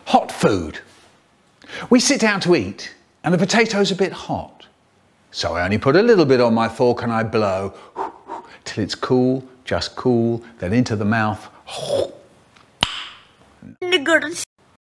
Hot food. We sit down to eat and the potato's a bit hot. So I only put a little bit on my fork and I blow till it's cool, just cool, then into the mouth. Niggards.